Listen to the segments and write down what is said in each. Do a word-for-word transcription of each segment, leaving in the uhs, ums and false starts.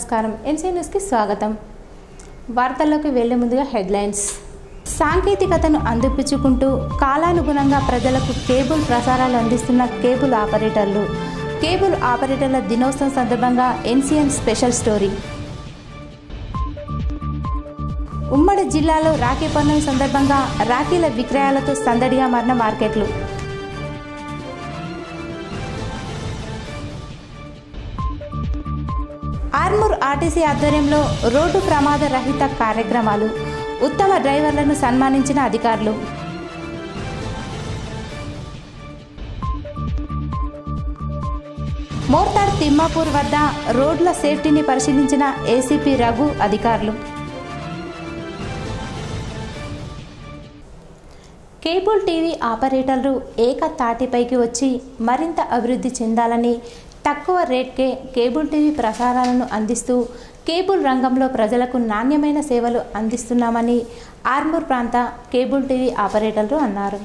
నమస్కారం. ఎన్సీ న్యూస్కి స్వాగతం. వార్తల్లోకి వెళ్లే ముందుగా హెడ్లైన్స్. సాంకేతికతను అందిపుచ్చుకుంటూ కాలానుగుణంగా ప్రజలకు కేబుల్ ప్రసారాలు అందిస్తున్న కేబుల్ ఆపరేటర్లు. కేబుల్ ఆపరేటర్ల దినోత్సవం సందర్భంగా ఎన్సీఎన్ స్పెషల్ స్టోరీ. ఉమ్మడి జిల్లాలో రాఖీ పౌర్ణమి సందర్భంగా రాఖీల విక్రయాలతో సందడిగా మారిన మార్కెట్లు. ఆర్మూర్ ఆర్టీసీ ఆధ్వర్యంలో రోడ్డు ప్రమాద రహిత కార్యక్రమాలు. ఉత్తమ డ్రైవర్లను సన్మానించిన అధికారులు. మోర్తార్ తిమ్మాపూర్ వద్ద రోడ్ల సేఫ్టీని పరిశీలించిన ఏసీపీ రఘు అధికారులు. కేబుల్ టీవీ ఆపరేటర్లు ఏకతాటిపైకి వచ్చి మరింత అభివృద్ధి చెందాలని, తక్కువ రేట్కే కేబుల్ టీవీ ప్రసారాలను అందిస్తూ కేబుల్ రంగంలో ప్రజలకు నాణ్యమైన సేవలు అందిస్తున్నామని ఆర్మూర్ ప్రాంత కేబుల్ టీవీ ఆపరేటర్లు అన్నారు.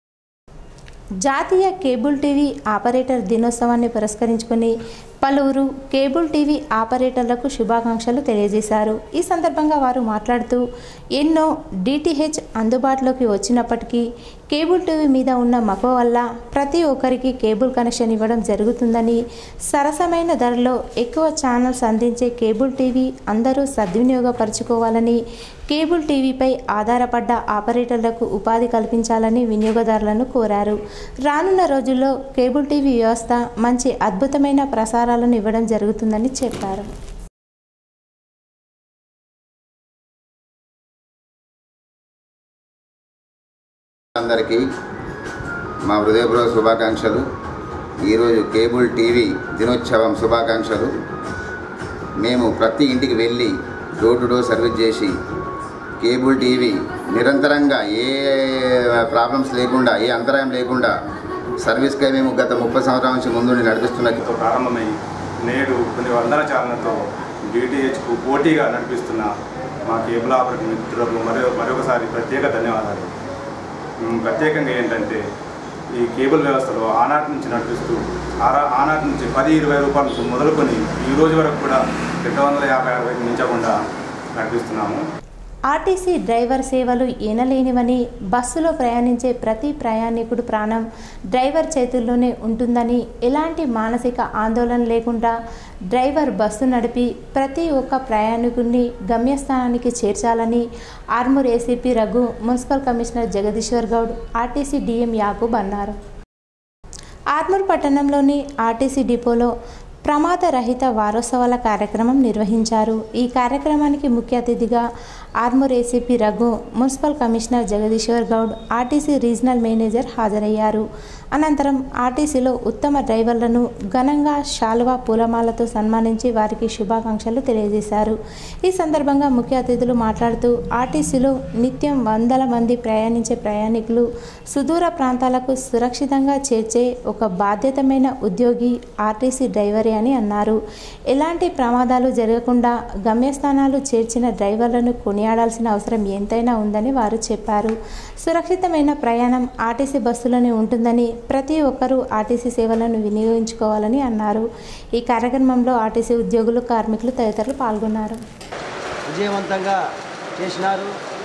జాతీయ కేబుల్ టీవీ ఆపరేటర్ దినోత్సవాన్ని పురస్కరించుకుని పలువురు కేబుల్ టీవీ ఆపరేటర్లకు శుభాకాంక్షలు తెలియజేశారు. ఈ సందర్భంగా వారు మాట్లాడుతూ ఎన్నో డీటీహెచ్ అందుబాటులోకి వచ్చినప్పటికీ కేబుల్ టీవీ మీద ఉన్న మక్కువ వల్ల ప్రతి ఒక్కరికి కేబుల్ కనెక్షన్ ఇవ్వడం జరుగుతుందని, సరసమైన ధరలో ఎక్కువ ఛానల్స్ అందించే కేబుల్ టీవీ అందరూ సద్వినియోగపరచుకోవాలని, కేబుల్ టీవీపై ఆధారపడ్డ ఆపరేటర్లకు ఉపాధి కల్పించాలని వినియోగదారులను కోరారు. రానున్న రోజుల్లో కేబుల్ టీవీ వ్యవస్థ మంచి అద్భుతమైన ప్రసారాలను ఇవ్వడం జరుగుతుందని చెప్పారు. అందరికీ మా హృదయపూర్వక శుభాకాంక్షలు. ఈరోజు కేబుల్ టీవీ దినోత్సవం శుభాకాంక్షలు. మేము ప్రతి ఇంటికి వెళ్ళి డోర్ టు డోర్ సర్వీస్ చేసి కేబుల్ టీవీ నిరంతరంగా ఏ ప్రాబ్లమ్స్ లేకుండా, ఏ అంతరాయం లేకుండా సర్వీస్కై మేము గత ముప్పై సంవత్సరాల నుంచి ముందు నడిపిస్తున్నది ప్రారంభమై నేడు కొన్ని వందల ఛానళ్లతో డీటీహెచ్కు పోటీగా నడిపిస్తున్న మా కేబుల్ ఆపరేటర్ మిత్రులకు మరో మరొకసారి ప్రత్యేక ధన్యవాదాలు. ప్రత్యేకంగా ఏంటంటే ఈ కేబుల్ వ్యవస్థలో ఆనాటి నుంచి నడిపిస్తూ ఆరా ఆనాటి నుంచి పది ఇరవై రూపాయల నుంచి మొదలుకొని ఈ రోజు వరకు కూడా రెండు వందల యాభై అరవైకి మించకుండా నడిపిస్తున్నాము. ఆర్టీసీ డ్రైవర్ సేవలు ఎనలేనివని, బస్సులో ప్రయాణించే ప్రతి ప్రయాణికుడు ప్రాణం డ్రైవర్ చేతుల్లోనే ఉంటుందని, ఎలాంటి మానసిక ఆందోళన లేకుండా డ్రైవర్ బస్సు నడిపి ప్రతి ఒక్క ప్రయాణికుడిని గమ్యస్థానానికి చేర్చాలని Armoor ACP Raghu, municipal commissioner Jagadishwar Goud, RTC DM Yakub అన్నారు. ఆర్మూర్ పట్టణంలోని ఆర్టీసీ డిపోలో ప్రమాద రహిత వారోత్సవాల కార్యక్రమం నిర్వహించారు. ఈ కార్యక్రమానికి ముఖ్య అతిథిగా Armoor ACP Raghu, municipal commissioner Jagadishwar Goud, RTC regional manager హాజరయ్యారు. అనంతరం ఆర్టీసీలో ఉత్తమ డ్రైవర్లను ఘనంగా శాలువా పూలమాలతో సన్మానించి వారికి శుభాకాంక్షలు తెలియజేశారు. ఈ సందర్భంగా ముఖ్య అతిథులు మాట్లాడుతూ ఆర్టీసీలో నిత్యం వందల మంది ప్రయాణించే ప్రయాణికులు సుదూర ప్రాంతాలకు సురక్షితంగా చేర్చే ఒక బాధ్యతమైన ఉద్యోగి ఆర్టీసీ డ్రైవరే అని అన్నారు. ఎలాంటి ప్రమాదాలు జరగకుండా గమ్యస్థానాలు చేర్చిన డ్రైవర్లను కొనియాడాల్సిన అవసరం ఎంతైనా ఉందని వారు చెప్పారు. సురక్షితమైన ప్రయాణం ఆర్టీసీ బస్సులోనే ఉంటుందని, ప్రతి ఒక్కరూ ఆర్టీసీ సేవలను వినియోగించుకోవాలని అన్నారు. ఈ కార్యక్రమంలో ఆర్టీసీ ఉద్యోగులు, కార్మికులు తదితరులు పాల్గొన్నారు. విజయవంతంగా చేసినారు.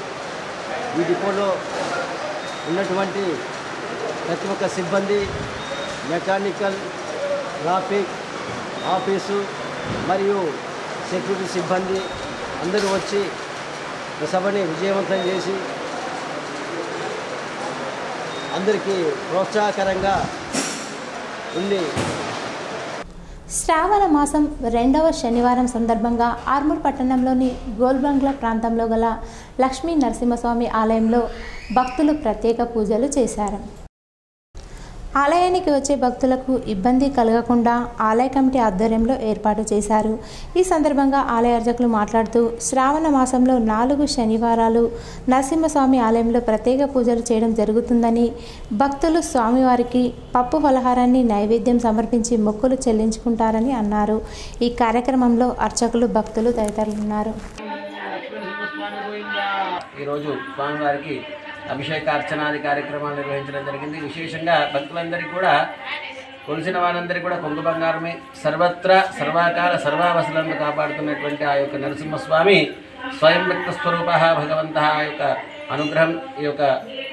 ఈ డిపోలో ఉన్నటువంటి ప్రతి ఒక్క సిబ్బంది, మెకానికల్, ట్రాఫిక్, ఆఫీసు మరియు సెక్యూరిటీ సిబ్బంది అందరూ వచ్చి సభని విజయవంతం చేసి అందరికీ ప్రోత్సాహకరంగా ఉంది. శ్రావణ మాసం రెండవ శనివారం సందర్భంగా ఆర్మూర్ పట్టణంలోని గోల్బంగ్లా ప్రాంతంలో గల లక్ష్మీ నరసింహస్వామి ఆలయంలో భక్తులు ప్రత్యేక పూజలు చేశారు. ఆలయానికి వచ్చే భక్తులకు ఇబ్బంది కలగకుండా ఆలయ కమిటీ ఆధ్వర్యంలో ఏర్పాటు చేశారు. ఈ సందర్భంగా ఆలయ అర్చకులు మాట్లాడుతూ శ్రావణ మాసంలో నాలుగు శనివారాలు నరసింహస్వామి ఆలయంలో ప్రత్యేక పూజలు చేయడం జరుగుతుందని, భక్తులు స్వామివారికి పప్పు ఫలహారాన్ని నైవేద్యం సమర్పించి మొక్కులు చెల్లించుకుంటారని అన్నారు. ఈ కార్యక్రమంలో అర్చకులు, భక్తులు తదితరులు ఉన్నారు. ఈరోజు స్వామివారికి అభిషేక అర్చనాది కార్యక్రమాలు నిర్వహించడం జరిగింది. విశేషంగా భక్తులందరికీ కూడా కొలిసిన వారందరికీ కూడా కొంగు బంగారమే. సర్వత్రా సర్వాకాల సర్వావసరాలను కాపాడుతున్నటువంటి ఆ యొక్క నరసింహస్వామి స్వయం వ్యక్త స్వరూప భగవంత ఆ యొక్క అనుగ్రహం ఈ యొక్క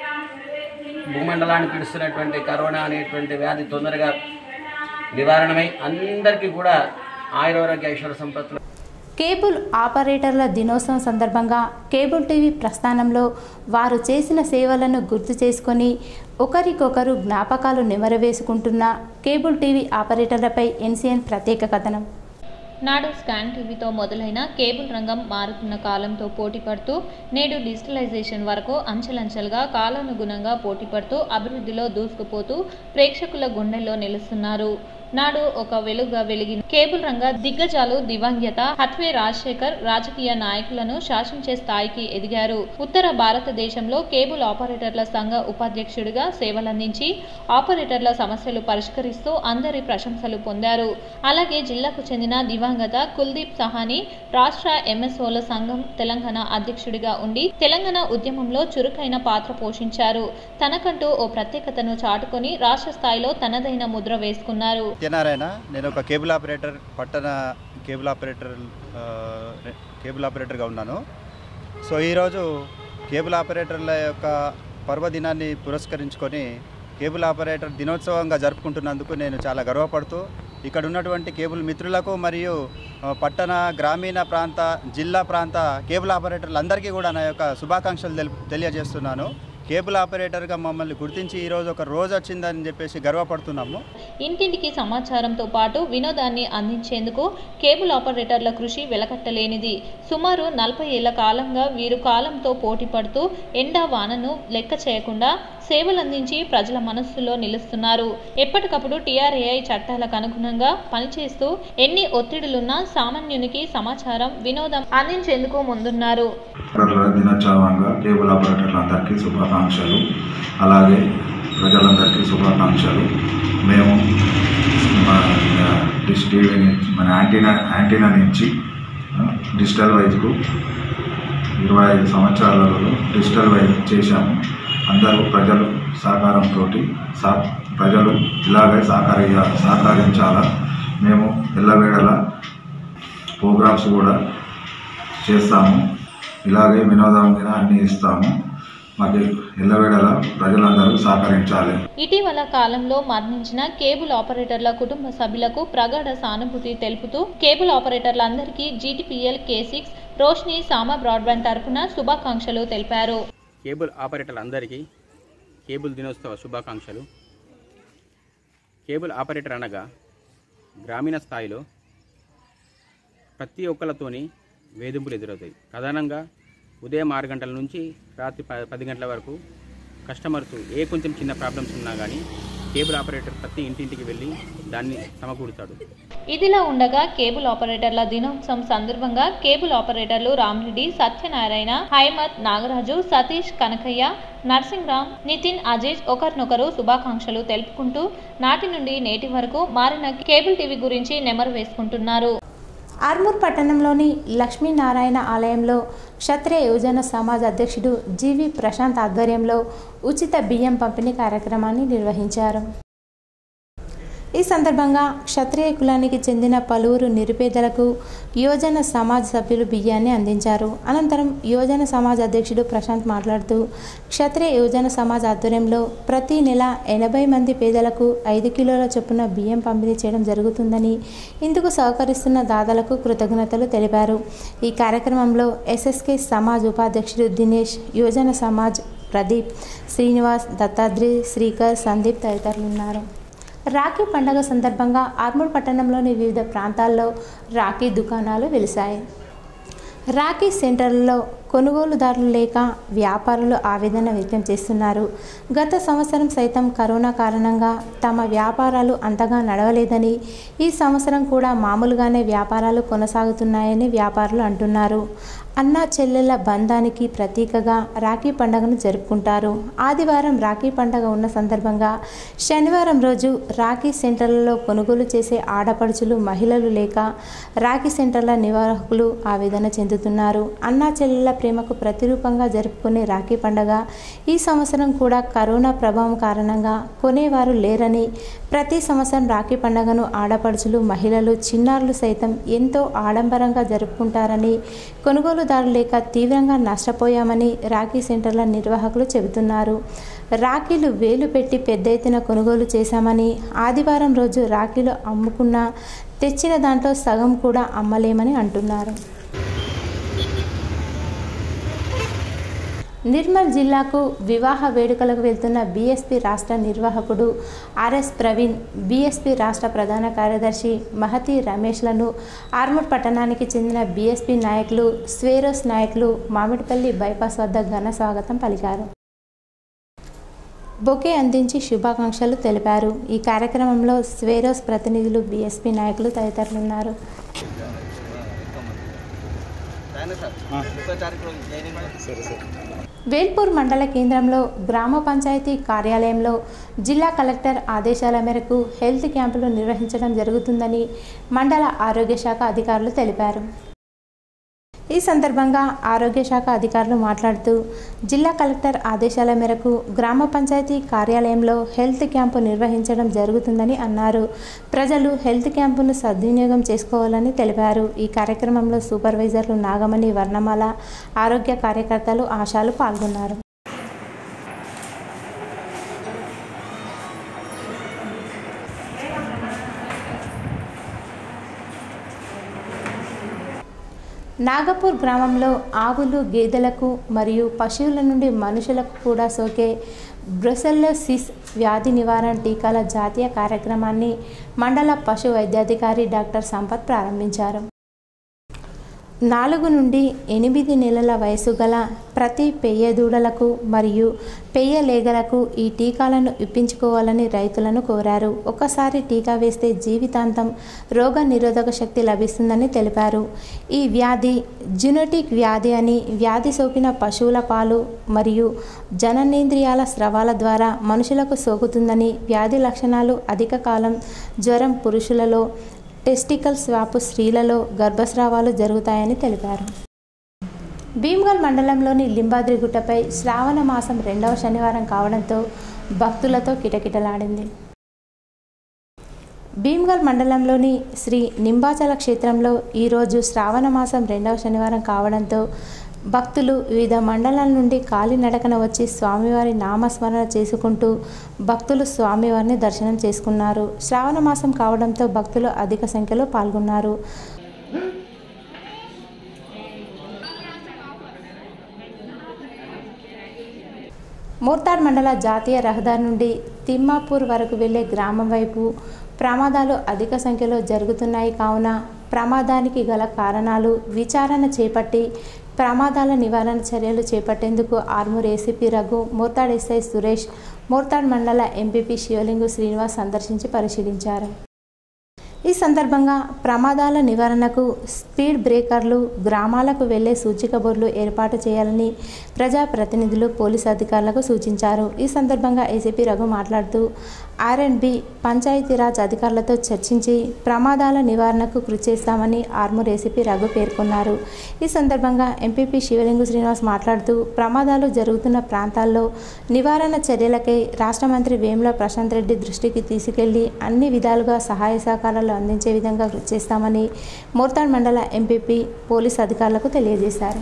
భూమండలాన్ని పిలుస్తున్నటువంటి కరోనా అనేటువంటి వ్యాధి తొందరగా నివారణమై అందరికీ కూడా ఆయురారోగ్య ఐశ్వర్య సంపత్తులు. కేబుల్ ఆపరేటర్ల దినోత్సవం సందర్భంగా కేబుల్ టీవీ ప్రస్థానంలో వారు చేసిన సేవలను గుర్తు చేసుకొని ఒకరికొకరు జ్ఞాపకాలు నెమరవేసుకుంటున్న కేబుల్ టీవీ ఆపరేటర్లపై ఎన్సీఎన్ ప్రత్యేక కథనం. నాడు స్కాన్ టీవీతో మొదలైన కేబుల్ రంగం మారుతున్న కాలంతో పోటీపడుతూ నేడు డిజిటలైజేషన్ వరకు అంచెలంచెలుగా కాలానుగుణంగా పోటీపడుతూ అభివృద్ధిలో దూసుకుపోతూ ప్రేక్షకుల గుండెల్లో నిలుస్తున్నారు. నాడు ఒక వెలుగుగా వెలిగిన కేబుల్ రంగ దిగ్గజాలు దివంగత హత్వే రాజశేఖర్ రాజకీయ నాయకులను శాసించే స్థాయికి ఎదిగారు. ఉత్తర భారతదేశంలో కేబుల్ ఆపరేటర్ల సంఘ ఉపాధ్యక్షుడిగా సేవలందించి ఆపరేటర్ల సమస్యలు పరిష్కరిస్తూ అందరి ప్రశంసలు పొందారు. అలాగే జిల్లాకు చెందిన దివంగత కుల్దీప్ సహాని రాష్ట్ర ఎంఎస్ఓల సంఘం తెలంగాణ అధ్యక్షుడిగా ఉండి తెలంగాణ ఉద్యమంలో చురుకైన పాత్ర పోషించారు. తనకంటూ ఓ ప్రత్యేకతను చాటుకొని రాష్ట్ర స్థాయిలో తనదైన ముద్ర వేసుకున్నారు. సత్యనారాయణ, నేను ఒక కేబుల్ ఆపరేటర్, పట్టణ కేబుల్ ఆపరేటర్ కేబుల్ ఆపరేటర్గా ఉన్నాను. సో ఈరోజు కేబుల్ ఆపరేటర్ల యొక్క పర్వదినాన్ని పురస్కరించుకొని కేబుల్ ఆపరేటర్ దినోత్సవంగా జరుపుకుంటున్నందుకు నేను చాలా గర్వపడుతూ ఇక్కడ ఉన్నటువంటి కేబుల్ మిత్రులకు మరియు పట్టణ గ్రామీణ ప్రాంత జిల్లా ప్రాంత కేబుల్ ఆపరేటర్లందరికీ కూడా నా యొక్క శుభాకాంక్షలు తెలియజేస్తున్నాను. కేబుల్ ఆపరేటర్గా మమ్మల్ని గుర్తించి ఈరోజు ఒక రోజు వచ్చిందని చెప్పేసి గర్వపడుతున్నాము. ఇంటింటికి సమాచారంతో పాటు వినోదాన్ని అందించేందుకు కేబుల్ ఆపరేటర్ల కృషి వెలకట్టలేనిది. సుమారు నలభై ఏళ్ల కాలంగా వీరు కాలంతో పోటీ పడుతూ ఎండా వానను లెక్క చేయకుండా సేవలందించి ప్రజల మనస్సులో నిలుస్తున్నారు. ఎప్పటికప్పుడు టీఆర్ఏఐ చట్టాలకు అనుగుణంగా పనిచేస్తూ ఎన్ని ఒత్తిడులున్నా సామాన్యునికి సమాచారం వినోదం అందించేందుకు ముందున్నారు. దినోత్సవంగా కేబుల్ ఆపరేటర్లందరికీ శుభాకాంక్షలు, అలాగే ప్రజలందరికీ శుభాకాంక్షలు. మేము డిష్ టీవీ నుంచి మన యాంటీనా యాంటీనా నుంచి డిజిటల్ వైజ్కు ఇరవై ఐదు సంవత్సరాలలో డిజిటల్ వైజ్ చేశాము. అందరూ ప్రజలు సహకారంతో సా ప్రజలు ఇలాగే సహకరి సహకరించాలా. మేము ఎల్లవేళలా ప్రోగ్రామ్స్ కూడా చేస్తాము, ఇలాగే వినోదం మీద అన్ని ఇస్తాము. మాకు ఎల్లవేళలా ప్రజలందరూ సహకరించాలి. ఇటీవల కాలంలో మరణించిన కేబుల్ ఆపరేటర్ల కుటుంబ సభ్యులకు ప్రగాఢ సానుభూతి తెలుపుతూ కేబుల్ ఆపరేటర్లందరికీ GTPL K six Roshni Sama broadband తరపున శుభాకాంక్షలు తెలిపారు. కేబుల్ ఆపరేటర్లందరికీ కేబుల్ దినోత్సవ శుభాకాంక్షలు. కేబుల్ ఆపరేటర్ అనగా గ్రామీణ స్థాయిలో ప్రతి ఒక్కరితోని వేధింపులు ఎదురవుతాయి. ప్రధానంగా ఉదయం ఆరు గంటల నుంచి రాత్రి పది గంటల వరకు కస్టమర్స్ ఏ కొంచెం చిన్న ప్రాబ్లమ్స్ ఉన్నా కానీ కేబుల్ ఆపరేటర్ ప్రతి ఇంటింటికి వెళ్ళి దాన్ని సమకూరుతాడు. ఇదిలా ఉండగా కేబుల్ ఆపరేటర్ల దినోత్సవం సందర్భంగా కేబుల్ ఆపరేటర్లు రామరెడ్డి, సత్యనారాయణ, హైమత్, నాగరాజు, సతీష్, కనకయ్య, నర్సింగ్రామ్, నితిన్, అజీజ్ ఒకరినొకరు శుభాకాంక్షలు తెలుపుకుంటూ నాటి నుండి నేటి వరకు మారిన కేబుల్ టీవీ గురించి నెమరు వేసుకుంటున్నారు. ఆర్మూర్ పట్టణంలోని లక్ష్మీనారాయణ ఆలయంలో క్షత్రియ యువజన సమాజ్ అధ్యక్షుడు జీవి ప్రశాంత్ ఆధ్వర్యంలో ఉచిత బియ్యం పంపిణీ కార్యక్రమాన్ని నిర్వహించారు. ఈ సందర్భంగా క్షత్రియ కులానికి చెందిన పలువురు నిరుపేదలకు యువజన సమాజ్ సభ్యులు బియ్యాన్ని అందించారు. అనంతరం యువజన సమాజ్ అధ్యక్షుడు ప్రశాంత్ మాట్లాడుతూ క్షత్రియ యువజన సమాజ్ ఆధ్వర్యంలో ప్రతి నెల ఎనభై మంది పేదలకు ఐదు కిలోల చొప్పున బియ్యం పంపిణీ చేయడం జరుగుతుందని, ఇందుకు సహకరిస్తున్న దాతలకు కృతజ్ఞతలు తెలిపారు. ఈ కార్యక్రమంలో ఎస్ఎస్కే సమాజ్ ఉపాధ్యక్షుడు దినేష్, యువజన సమాజ్ ప్రదీప్, శ్రీనివాస్, దత్తాద్రి, శ్రీకర్, సందీప్ తదితరులు ఉన్నారు. రాఖీ పండుగ సందర్భంగా ఆర్మూర్ పట్టణంలోని వివిధ ప్రాంతాల్లో రాఖీ దుకాణాలు వెలిశాయి. రాఖీ సెంటర్లలో కొనుగోలుదారులు లేక వ్యాపారులు ఆవేదన వ్యక్తం చేస్తున్నారు. గత సంవత్సరం సైతం కరోనా కారణంగా తమ వ్యాపారాలు అంతగా నడవలేదని, ఈ సంవత్సరం కూడా మామూలుగానే వ్యాపారాలు కొనసాగుతున్నాయని వ్యాపారులు అంటున్నారు. అన్నా చెల్లెల బంధానికి ప్రతీకగా రాఖీ పండుగను జరుపుకుంటారు. ఆదివారం రాఖీ పండుగ ఉన్న సందర్భంగా శనివారం రోజు రాఖీ సెంటర్లలో కొనుగోలు చేసే ఆడపడుచులు మహిళలు లేక రాఖీ సెంటర్ల నిర్వాహకులు ఆవేదన చెందుతున్నారు. అన్నా చెల్లెల ప్రేమకు ప్రతిరూపంగా జరుపుకునే రాఖీ పండుగ ఈ సంవత్సరం కూడా కరోనా ప్రభావం కారణంగా కొనేవారు లేరని, ప్రతి సంవత్సరం రాఖీ పండుగను ఆడపడుచులు మహిళలు చిన్నారులు సైతం ఎంతో ఆడంబరంగా జరుపుకుంటారని, కొనుగోలుదారులు లేక తీవ్రంగా నష్టపోయామని రాఖీ సెంటర్ల నిర్వాహకులు చెబుతున్నారు. రాఖీలు వేలు పెట్టి పెద్ద ఎత్తున కొనుగోలు చేశామని, ఆదివారం రోజు రాఖీలు అమ్ముకున్నా తెచ్చిన దాంట్లో సగం కూడా అమ్మలేమని అంటున్నారు. నిర్మల్ జిల్లాకు వివాహ వేడుకలకు వెళ్తున్న బీఎస్పీ రాష్ట్ర నిర్వాహకుడు ఆర్ఎస్ ప్రవీణ్, బీఎస్పీ రాష్ట్ర ప్రధాన కార్యదర్శి మహతి రమేష్లను ఆర్మూర్ పట్టణానికి చెందిన బీఎస్పీ నాయకులు, స్వేరోస్ నాయకులు మామిడిపల్లి బైపాస్ వద్ద ఘన స్వాగతం పలికారు. బొకే అందించి శుభాకాంక్షలు తెలిపారు. ఈ కార్యక్రమంలో స్వేరోస్ ప్రతినిధులు, బీఎస్పీ నాయకులు తదితరులున్నారు. వేల్పూర్ మండల కేంద్రంలో గ్రామ పంచాయతీ కార్యాలయంలో జిల్లా కలెక్టర్ ఆదేశాల మేరకు హెల్త్ క్యాంపులు నిర్వహించడం జరుగుతుందని మండల ఆరోగ్య శాఖ అధికారులు తెలిపారు. ఈ సందర్భంగా ఆరోగ్య శాఖ అధికారులు మాట్లాడుతూ, జిల్లా కలెక్టర్ ఆదేశాల మేరకు గ్రామ పంచాయతీ కార్యాలయంలో హెల్త్ క్యాంపు నిర్వహించడం జరుగుతుందని అన్నారు. ప్రజలు హెల్త్ క్యాంపును సద్వినియోగం చేసుకోవాలని తెలిపారు. ఈ కార్యక్రమంలో సూపర్వైజర్లు నాగమణి, వర్ణమాల, ఆరోగ్య కార్యకర్తలు, ఆశాలు పాల్గొన్నారు. నాగపూర్ గ్రామంలో ఆవులు, గేదెలకు మరియు పశువుల నుండి మనుషులకు కూడా సోకే బ్రుసెల్లోసిస్ వ్యాధి నివారణ టీకాల జాతీయ కార్యక్రమాన్ని మండల పశు వైద్యాధికారి డాక్టర్ సంపత్ ప్రారంభించారు. నాలుగు నుండి ఎనిమిది నెలల వయసు గల ప్రతి పెయ్య దూడలకు మరియు పెయ్య లేగలకు ఈ టీకాలను ఇప్పించుకోవాలని రైతులను కోరారు. ఒకసారి టీకా వేస్తే జీవితాంతం రోగ నిరోధక శక్తి లభిస్తుందని తెలిపారు. ఈ వ్యాధి జెనెటిక్ వ్యాధి అని, వ్యాధి సోకిన పశువుల పాలు మరియు జననేంద్రియాల స్రవాల ద్వారా మనుషులకు సోకుతుందని, వ్యాధి లక్షణాలు అధిక కాలం జ్వరం పురుషులలో, టెస్టికల్ స్వాపు స్త్రీలలో, గర్భస్రావాలు జరుగుతాయని తెలిపారు. భీమ్గల్ మండలంలోని లింబాద్రిగుట్టపై శ్రావణ మాసం రెండవ శనివారం కావడంతో భక్తులతో కిటకిటలాడింది. భీమ్గల్ మండలంలోని శ్రీ నింబాచల క్షేత్రంలో ఈరోజు శ్రావణ మాసం రెండవ శనివారం కావడంతో భక్తులు వివిధ మండలాల నుండి కాలినడకన వచ్చి స్వామివారి నామస్మరణ చేసుకుంటూ భక్తులు స్వామివారిని దర్శనం చేసుకున్నారు. శ్రావణ మాసం కావడంతో భక్తులు అధిక సంఖ్యలో పాల్గొన్నారు. మోర్తాడ్ మండల జాతీయ రహదారి నుండి తిమ్మాపూర్ వరకు వెళ్లే గ్రామం వైపు ప్రమాదాలు అధిక సంఖ్యలో జరుగుతున్నాయి. కావున ప్రమాదానికి గల కారణాలు విచారణ చేపట్టి ప్రమాదాల నివారణ చర్యలు చేపట్టేందుకు ఆర్మూర్ ఏసీపీ రఘు, మోర్తాడ్ ఎస్ఐ సురేష్, మోర్తాడ్ మండల ఎంపీపీ శివలింగు శ్రీనివాస్ సందర్శించి పరిశీలించారు. ఈ సందర్భంగా ప్రమాదాల నివారణకు స్పీడ్ బ్రేకర్లు, గ్రామాలకు వెళ్లే సూచిక బోర్డులు ఏర్పాటు చేయాలని ప్రజాప్రతినిధులు, పోలీసు అధికారులకు సూచించారు. ఈ సందర్భంగా ఏసీపీ రఘు మాట్లాడుతూ, ఆర్ అండ్ బి పంచాయతీరాజ్ అధికారులతో చర్చించి ప్రమాదాల నివారణకు కృషి చేస్తామని ఆర్మూర్ ఏసీపీ రఘు పేర్కొన్నారు. ఈ సందర్భంగా ఎంపీపీ శివలింగు శ్రీనివాస్ మాట్లాడుతూ, ప్రమాదాలు జరుగుతున్న ప్రాంతాల్లో నివారణ చర్యలకై రాష్ట్ర మంత్రి వేముల ప్రశాంత్ రెడ్డి దృష్టికి తీసుకెళ్లి అన్ని విధాలుగా సహాయ సహకారాలు అందించే విధంగా కృషి చేస్తామని మోర్తాడ్ మండల ఎంపీపీ పోలీసు అధికారులకు తెలియజేశారు.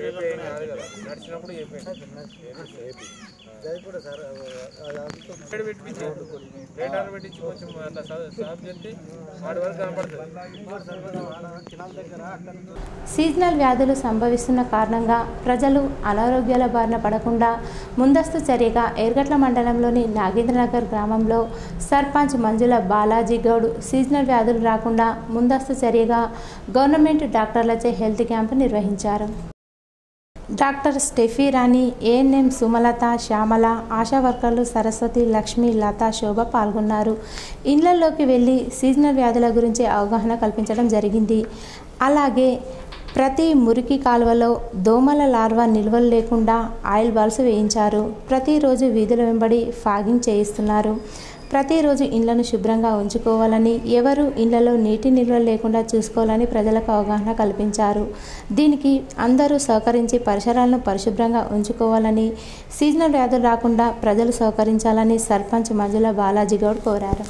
సీజనల్ వ్యాధులు సంభవిస్తున్న కారణంగా ప్రజలు అనారోగ్యాల బారిన పడకుండా ముందస్తు చర్యగా ఎర్గట్ల మండలంలోని నాగేంద్రనగర్ గ్రామంలో సర్పంచ్ మంజుల బాలాజీ గౌడ్ సీజనల్ వ్యాధులు రాకుండా ముందస్తు చర్యగా గవర్నమెంట్ డాక్టర్లచే హెల్త్ క్యాంపు నిర్వహించారు. Doctor Steffi Rani, ANM Sumalatha, Shyamala, ASHA వర్కర్లు సరస్వతి, లక్ష్మి, లత, శోభ పాల్గొన్నారు. ఇళ్లలోకి వెళ్లి సీజనల్ వ్యాధుల గురించి అవగాహన కల్పించడం జరిగింది. అలాగే ప్రతి మురికి కాలువలో దోమల లార్వా నిల్వలు లేకుండా ఆయిల్ బాల్స్ వేయించారు. ప్రతిరోజు వీధుల వెంబడి ఫాగింగ్ చేయిస్తున్నారు. ప్రతిరోజు ఇళ్లను శుభ్రంగా ఉంచుకోవాలని, ఎవరు ఇళ్లలో నీటి నిల్వలు లేకుండా చూసుకోవాలని ప్రజలకు అవగాహన కల్పించారు. దీనికి అందరూ సహకరించి పరిసరాలను పరిశుభ్రంగా ఉంచుకోవాలని, సీజనల్ వ్యాధులు రాకుండా ప్రజలు సహకరించాలని సర్పంచ్ మంజుల బాలాజీ గౌడ్ కోరారు.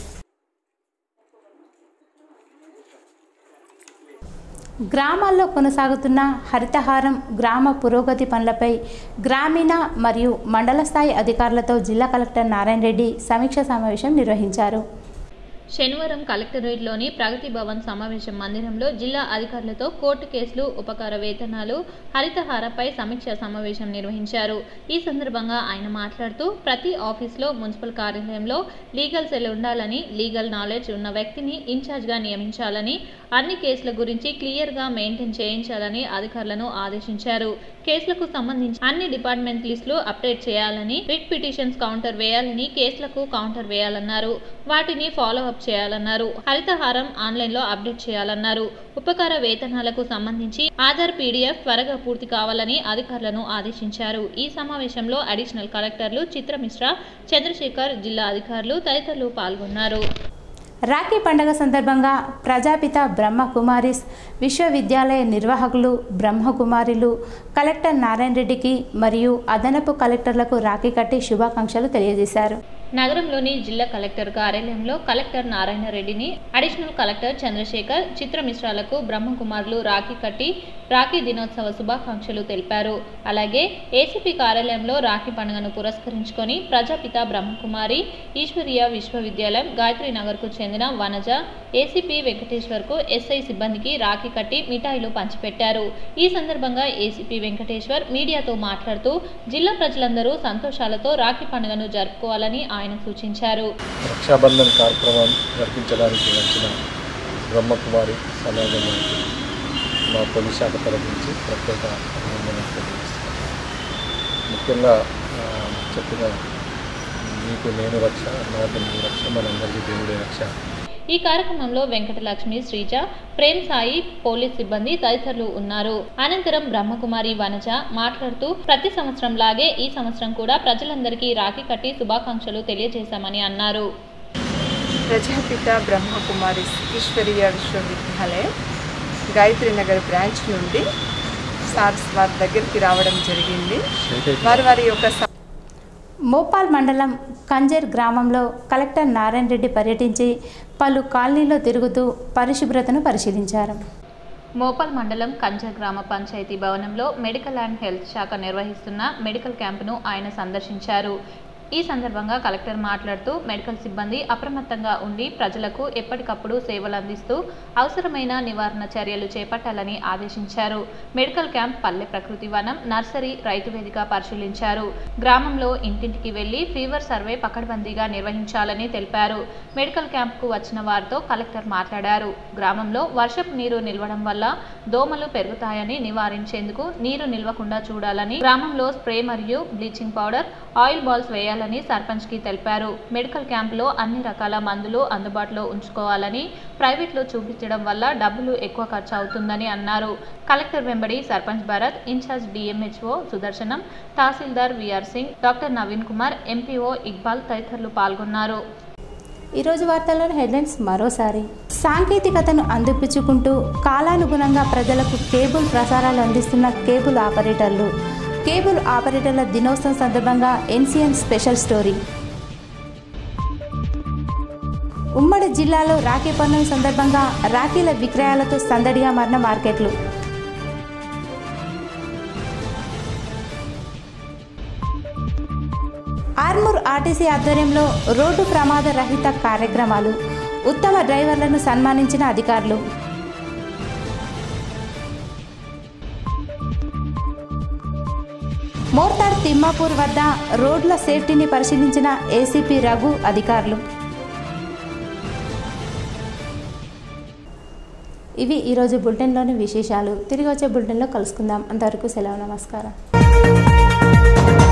గ్రామాల్లో కొనసాగుతున్న హరితహారం గ్రామ పురోగతి పనులపై గ్రామీణ మరియు మండల స్థాయి అధికారులతో జిల్లా కలెక్టర్ నారాయణ రెడ్డి సమీక్ష సమావేశం నిర్వహించారు. శనివారం కలెక్టరేట్లోని ప్రగతి భవన్ సమావేశం మందిరంలో జిల్లా అధికారులతో కోర్టు కేసులు, ఉపకార వేతనాలు, హరితహారపై సమీక్ష సమావేశం నిర్వహించారు. ఈ సందర్భంగా ఆయన మాట్లాడుతూ ప్రతి ఆఫీసులో, మున్సిపల్ కార్యాలయంలో లీగల్ సెల్ ఉండాలని, లీగల్ నాలెడ్జ్ ఉన్న వ్యక్తిని ఇన్ఛార్జ్గా నియమించాలని, అన్ని కేసుల గురించి క్లియర్గా మెయింటైన్ చేయించాలని అధికారులను ఆదేశించారు. కేసులకు సంబంధించి అన్ని డిపార్ట్మెంట్ లిస్టులు అప్డేట్ చేయాలని, రిట్ పిటిషన్స్ కౌంటర్ వేయాలని, కేసులకు కౌంటర్ వేయాలన్నారు. వాటిని ఫాలో అప్ చేయాలన్నారు. హరితహారం ఆన్లైన్లో అప్డేట్ చేయాలన్నారు. ఉపకార వేతనాలకు సంబంధించి ఆధార్ పీడీఎఫ్ త్వరగా పూర్తి కావాలని అధికారులను ఆదేశించారు. ఈ సమావేశంలో అడిషనల్ కలెక్టర్లు చిత్రమిశ్రా, చంద్రశేఖర్, జిల్లా అధికారులు తదితరులు పాల్గొన్నారు. రాఖీ పండుగ సందర్భంగా ప్రజాపిత బ్రహ్మకుమారిస్ విశ్వవిద్యాలయ నిర్వాహకులు, బ్రహ్మకుమారిలు కలెక్టర్ నారాయణ రెడ్డికి మరియు అదనపు కలెక్టర్లకు రాఖీ కట్టి శుభాకాంక్షలు తెలియజేశారు. నగరంలోని జిల్లా కలెక్టర్ కార్యాలయంలో కలెక్టర్ నారాయణ రెడ్డిని, అడిషనల్ కలెక్టర్ చంద్రశేఖర్, చిత్రమిశ్రాలకు బ్రహ్మకుమారులు రాఖీ కట్టి రాఖీ దినోత్సవ శుభాకాంక్షలు తెలిపారు. అలాగే ఏసీపీ కార్యాలయంలో రాఖీ పండుగను పురస్కరించుకొని ప్రజాపిత బ్రహ్మకుమారి ఈశ్వరీయ విశ్వవిద్యాలయం గాయత్రి నగర్కు చెందిన వనజ, ఏసీపీ వెంకటేశ్వర్కు ఎస్ఐ సిబ్బందికి రాఖీ కట్టి మిఠాయిలు పంచిపెట్టారు. ఈ సందర్భంగా ఏసీపీ వెంకటేశ్వర్ మీడియాతో మాట్లాడుతూ జిల్లా ప్రజలందరూ సంతోషాలతో రాఖీ పండుగను జరుపుకోవాలని ఆయన సూచించారు. రక్షాబంధన్ కార్యక్రమం జరిపించడానికి వచ్చిన బ్రహ్మకుమారి సమాజానికి మా పోలీస్ శాఖ తరఫు నుంచి ప్రత్యేక అభినందనలు తెలియజేస్తున్నాను. ముఖ్యంగా చెప్పిన నీకు నేను రక్ష, నాకు నీ రక్ష, మనందరికీ దేవుడే రక్ష. ఈ కార్యక్రమంలో వెంకటలక్ష్మి, శ్రీజ, ప్రేమ్ సాయి, పోలీస్ సిబ్బంది తదితరులు ఉన్నారు. అనంతరం బ్రహ్మకుమారి వనజ మాట్లాడుతూ ప్రతి సంవత్సరం లాగే ఈ సంవత్సరం కూడా ప్రజలందరికీ రాఖీ కట్టి శుభాకాంక్షలు తెలియజేశామని అన్నారు. ప్రజాపిత బ్రహ్మకుమారి ఈశ్వరీయ విశ్వవిద్యాలయం గాయత్రి నగర్ బ్రాంచ్ నుండి సార్స్ వారి దగ్గరికి రావడం జరిగింది. వారి వారి యొక్క మోపాల్ మండలం కంజర్ గ్రామంలో కలెక్టర్ నారాయణ రెడ్డి పర్యటించి పలు కాలనీలో తిరుగుతూ పరిశుభ్రతను పరిశీలించారు. మోపాల్ మండలం కంజర్ గ్రామ పంచాయతీ భవనంలో మెడికల్ అండ్ హెల్త్ శాఖ నిర్వహిస్తున్న మెడికల్ క్యాంపును ఆయన సందర్శించారు. ఈ సందర్భంగా కలెక్టర్ మాట్లాడుతూ మెడికల్ సిబ్బంది అప్రమత్తంగా ఉండి ప్రజలకు ఎప్పటికప్పుడు సేవలు అందిస్తూ అవసరమైన నివారణ చర్యలు చేపట్టాలని ఆదేశించారు. మెడికల్ క్యాంప్ పల్లె ప్రకృతి వనం, నర్సరీ, రైతు వేదిక పరిశీలించారు. గ్రామంలో ఇంటింటికి వెళ్లి ఫీవర్ సర్వే పకడ్బందీగా నిర్వహించాలని తెలిపారు. మెడికల్ క్యాంప్కు వచ్చిన వారితో కలెక్టర్ మాట్లాడారు. గ్రామంలో వర్షపు నీరు నిల్వడం వల్ల దోమలు పెరుగుతాయని నివారించేందుకు నీరు నిల్వకుండా చూడాలని, గ్రామంలో స్ప్రే మరియు బ్లీచింగ్ పౌడర్, ఆయిల్ బాల్స్ వేయాలని సర్పంచ్ కి తెలిపారు. మెడికల్ క్యాంపులో అన్ని రకాల మందులు అందుబాటులో ఉంచుకోవాలని, ప్రైవేట్లో చూపించడం వల్ల డబ్బులు ఎక్కువ ఖర్చు అవుతుందని అన్నారు. కలెక్టర్ వెంబడి sarpanch Bharat, incharge DMHO Sudarshanam, tahsildar VR Singh, doctor Naveen Kumar, MPO Iqbal తదితరులు పాల్గొన్నారు. ఈరోజు వార్తల్లోని హెడ్లైన్స్ మరోసారి. సాంకేతికతను అందిపుచ్చుకుంటూ కాలానుగుణంగా ప్రజలకు కేబుల్ ప్రసారాలు అందిస్తున్న కేబుల్ ఆపరేటర్లు. కేబుల్ ఆపరేటర్ల దినోత్సవం సందర్భంగా ఎన్సీఎన్ స్పెషల్ స్టోరీ. ఉమ్మడి జిల్లాలో రాఖీ పండుగ సందర్భంగా రాఖీల విక్రయాలతో సందడిగా మారిన మార్కెట్లు. ఆర్మూర్ ఆర్టీసీ ఆధ్వర్యంలో రోడ్డు ప్రమాద రహిత కార్యక్రమాలు. ఉత్తమ డ్రైవర్లను సన్మానించిన అధికారులు. మోర్తార్ తిమ్మాపూర్ వద్ద రోడ్ల సేఫ్టీని పరిశీలించిన ఏసీపీ రఘు అధికారులు. ఇవి ఈరోజు బులెటిన్లోని విశేషాలు. తిరిగి వచ్చే బులెటిన్లో కలుసుకుందాం. అంతవరకు సెలవు, నమస్కారం.